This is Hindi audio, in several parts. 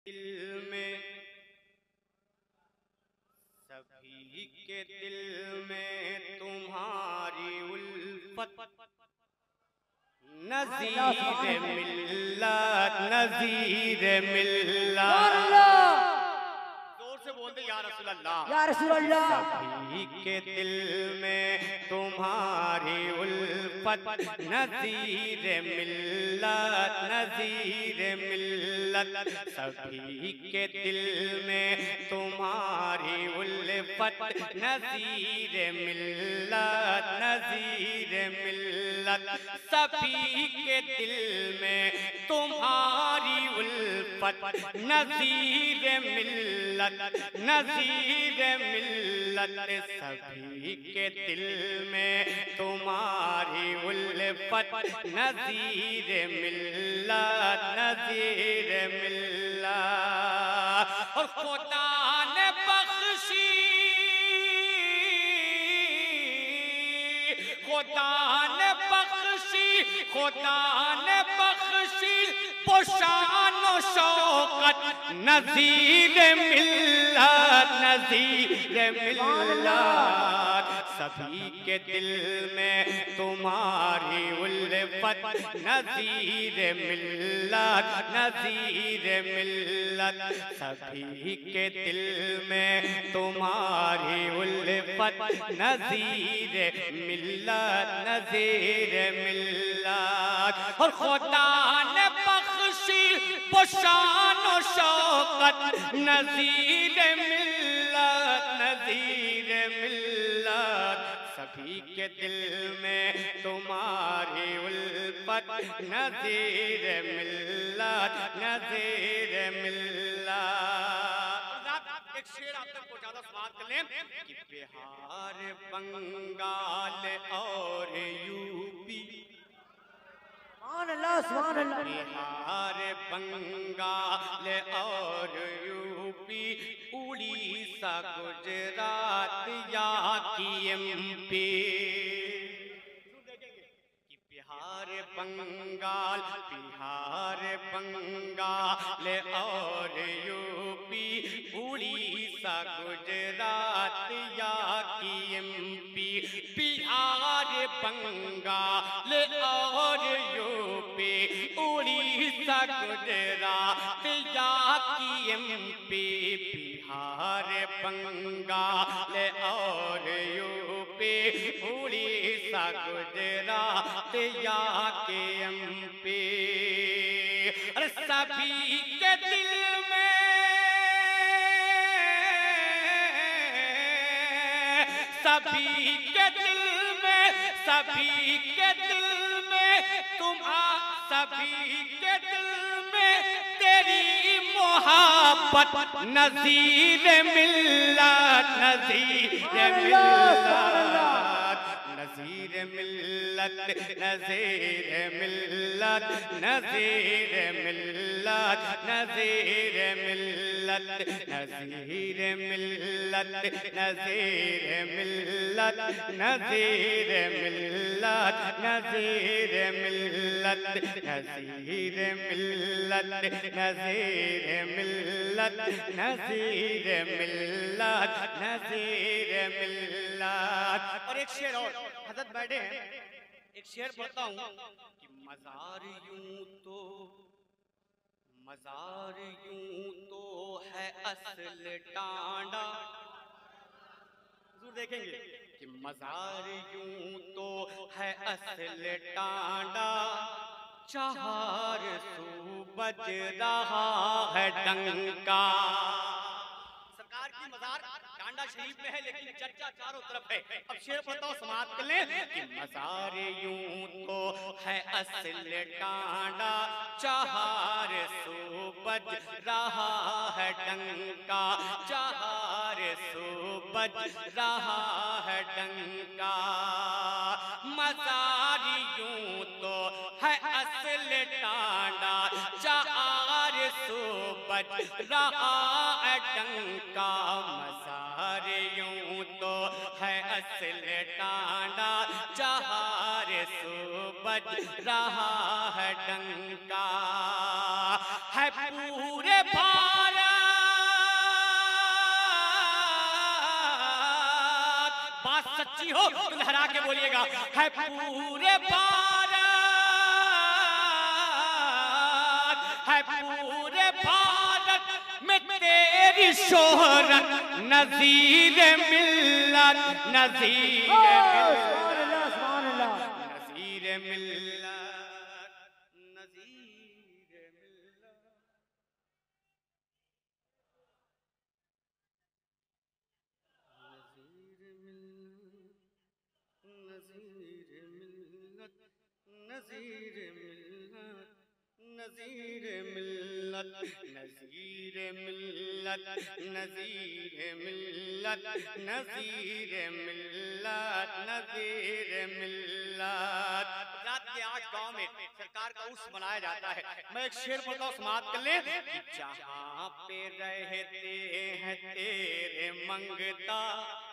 दिल में, सभी के दिल में तुम्हारी उल्फत, नज़ीर मिल्लत, नज़ीर मिल्लत। जोर से बोल दे या रसूल अल्लाह, या रसूल अल्लाह। सभी के दिल में तुम्हारी उल्फत, नज़ीर मिल्लत, नज़ीर मिल्लत। सभी के दिल में तुम्हारी उल्फत, नज़ीर मिल्लत, नज़ीर मिल्लत। सभी के दिल में तुम्हारी उल्फत, नज़ीर मिल्लत, नज़ीर मिल्लत। सभी के दिल में तुम्हारी उल्फत, नज़ीर मिल्लत, नज़ीर मिल्लत। और खुदा ने बख्शी, खुदा ने बख्शी, खुदा ने बख्शी शान व शौकत, नज़ीर मिल्लत, नज़ीर मिल्लत। सभी के दिल में तुम्हारी उल्फत, नज़ीर मिल्लत, नज़ीर मिल्लत। सभी के दिल में तुम्हारी उल्फत, नज़ीर मिल्लत, नज़ीर मिल्लत। और खुदा ने बख्शी शान व शौकत, नज़ीर मिल्लत, नज़ीर मिल्लत। सभी के दिल में तुम्हारी उल्फत, नज़ीर मिल्लत, नज़ीर मिल्लत। एक शेर आप तक पहुंचाना समाप्त कर लें कि बिहार, बंगाल और यूपी, बिहार, बंगाल और यूपी, उड़ीसा, गुजरात या की एमपी। बिहार, बंगाल, बिहार, बंगाल और यूपी, उड़ीसा, गुजरात या की एमपी। बिहार, बंगाल और यूपी, उड़ीसा, गुजरात या की एमपी। बिहार, बंगाल और यूपी, उड़ीसा, गुजरात या के एमपी। अरे सभी के दिल में, सभी के दिल में, सभी के दिल में सभी के दिल में तेरी मोहब्बत, नज़ीर मिल्लत, नज़ीर मिल्लत, नज़ीर मिल्लत, नज़ीर मिल्लत, नज़ीर मिल्लत, नज़ीर मिल्लत, नज़ीर मिल्लत, नज़ीर मिल्लत, नज़ीर मिल्लत, नज़ीर मिल्लत, नज़ीर मिल्लत, नज़ीर मिल्लत, नज़ीर मिल्लत, नज़ीर मिल्लत। और एक शेर और, हज़रत बैठे हैं, एक शेर पढ़ता हूँ कि मज़ार यूं तो, मज़ार यूं तो है असल टांडा। जरूर देखेंगे कि मज़ार यूं तो है असल टांडा, चार सू बज रहा है डंका। सरकार की मज़ार टांडा शरीफ में है, लेकिन चर्चा चारों तरफ है। अब शेर पढ़ता समाप्त कर लें कि मज़ार यूं तो है असल टांडा, चार सू बज रहा है डंका, चार सू बज रहा है डंका। मज़ार यूं तो है असल टांडा, चार सू बज रहा है डंका। मज़ार यूं तो है असल टांडा, चार सू बज रहा है डंका। है पूरे हो तो लहरा के बोलिएगा। है पूरे भारत, है पूरे भारत में तेरी शोहरत, नज़ीर मिल्लत, नज़ीर मिल्लत, नज़ीर मिल्लत, नज़ीर मिल्लत। नज़ीर मिल्लत, नज़ीर मिल्लत, नज़ीर मिल्लत, नज़ीर मिल्लत, नज़ीर मिल्लत, नज़ीर मिल्लत। रात के 8 गांव में सरकार का उर्स मनाया जाता है। मैं एक शेर बोलता हूँ, समाप्त कर ले। जहाँ पे रहते हैं तेरे मंगता,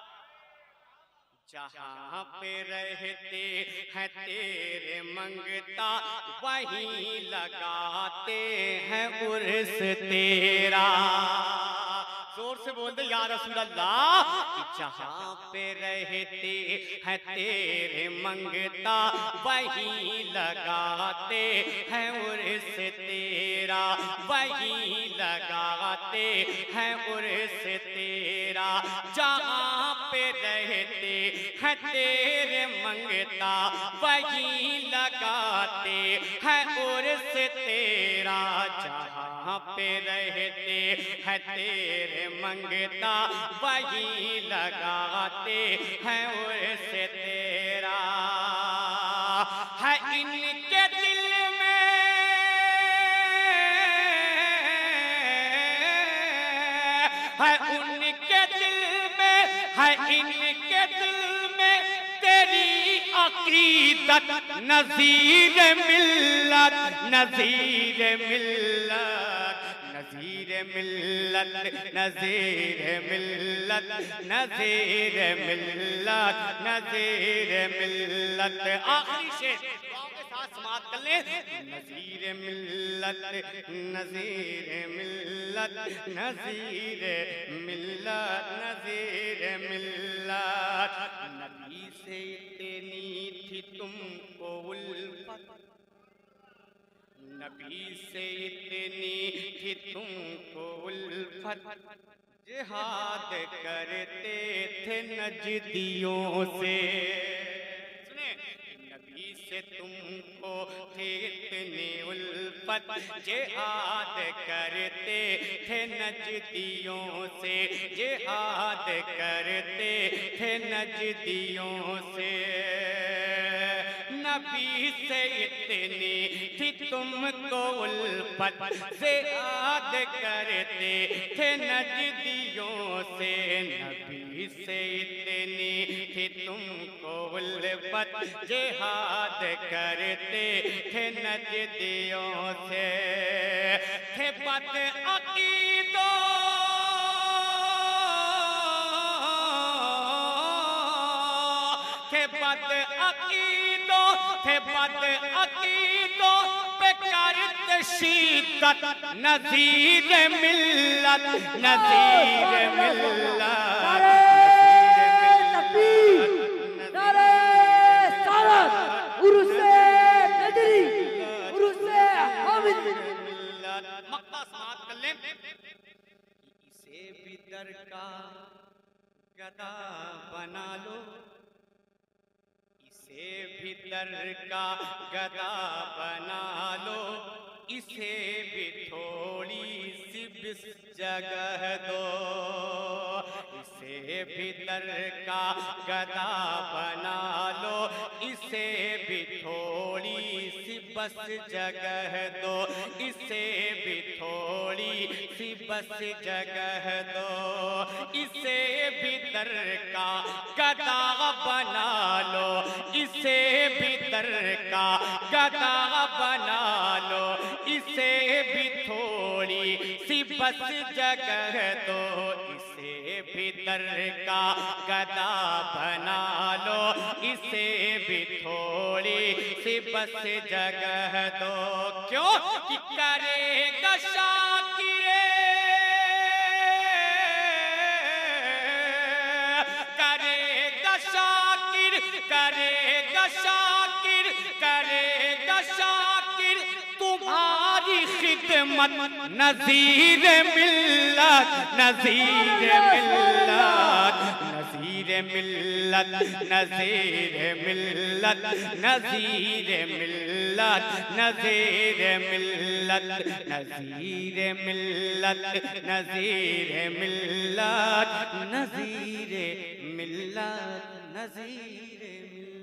जहाँ पे रहते हैं तेरे मंगता, वहीं लगाते हैं उर्स तेरा। जोर से बोल दे या रसूल अल्लाह। जहाँ पे रहते हैं तेरे मंगता, वहीं लगाते हैं उर्स तेरा, वहीं लगाते हैं उर्स तेरा। जहाँ पे रहते है तेरे मंगता, वहीं लगाते हैं उर्स तेरा। जहाँ पे रहते हैं तेरे मंगता, वहीं लगाते हैं उर्स तेरा। है इनके दिल में, है उनके दिल में, है इनके दिल में तेरी अकीदत, नज़ीर मिल्लत, नज़ीर मिल्लत, नज़ीर मिल्लत, नज़ीर मिल्लत, नज़ीर मिल्लत, नज़ीर मिल्लत। आखिरी शेर गाँव के साथ समाप्त कर ले। नज़ीर मिल्लत, नज़ीर मिल्लत, नज़ीर मिल्लत, नज़ीर मिल्लत। नबी से इतनी थी तुमको उल्फत, नबी से इतनी थी तुमको उल्फत, जिहाद करते थे नजदियों से। सुने, नबी से तुमको थे इतनी उल्फत, जिहाद करते थे नजदियों से, जिहाद करते थे नजदियों से। नबी से इतनी थी तुमको उल्फत, जिहाद करते थे नजदियों से। नबी से इतनी थी तुमको उल्फत, जिहाद करते थे नजदियों से। थे बद अकीदो, थे बद अकीदो, थे बद अकीदो पे करते शिद्दत, नज़ीर मिल्लत, नज़ीर मिल्लत, मक्ता समाप्त कर ले। इसे भी दर का गदा बना लो, इसे भी दर का गदा बना लो, इसे भी थोड़ी सी बिस जगह दो, इसे भी दर का गदा बना लो, इसे भी थोड़ी सी बस जगह दो, इसे भी थोड़ी सी बस जगह दो, इसे भी दर का गदा बना लो, इसे भी दर का गदा बना लो, इसे भी थोड़ी सी बस जगह दो, इसे भी दर का गदा बना लो, इसे भी थोड़ी सी बस जगह दो। क्यों कि करेगा शाकिरे, करेगा शाकिरे खिदमत नज़ीर मिल्लत, नज़ीर मिल्लत, नज़ीर मिल्लत, नज़ीर मिल्लत, नज़ीर मिल्लत, नज़ीर मिल्लत, नज़ीर मिल्लत, नज़ीर मिल्लत, नज़ीर मिल्लत, नज़ीर मिल्लत।